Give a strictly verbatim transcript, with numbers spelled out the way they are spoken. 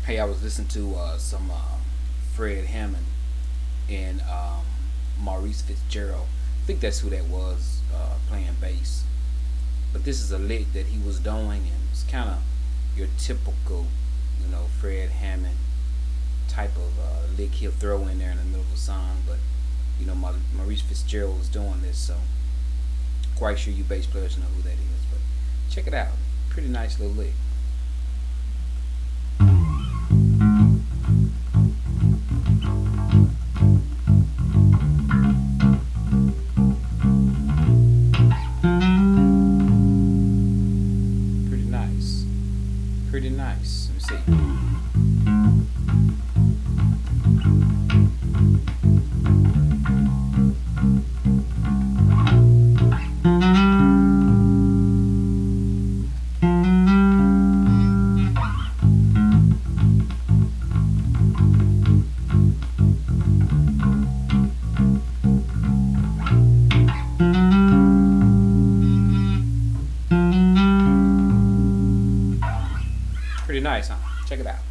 Hey, I was listening to uh, some uh, Fred Hammond and um, Maurice Fitzgerald. I think that's who that was uh, playing bass. But this is a lick that he was doing, and it's kind of your typical, you know, Fred Hammond type of uh, lick he'll throw in there in the middle of a song. But you know, Maurice Fitzgerald was doing this, so quite sure you bass players know who that is. But check it out, pretty nice little lick. Pretty nice. Pretty nice. Let me see. Pretty nice, huh? Check it out.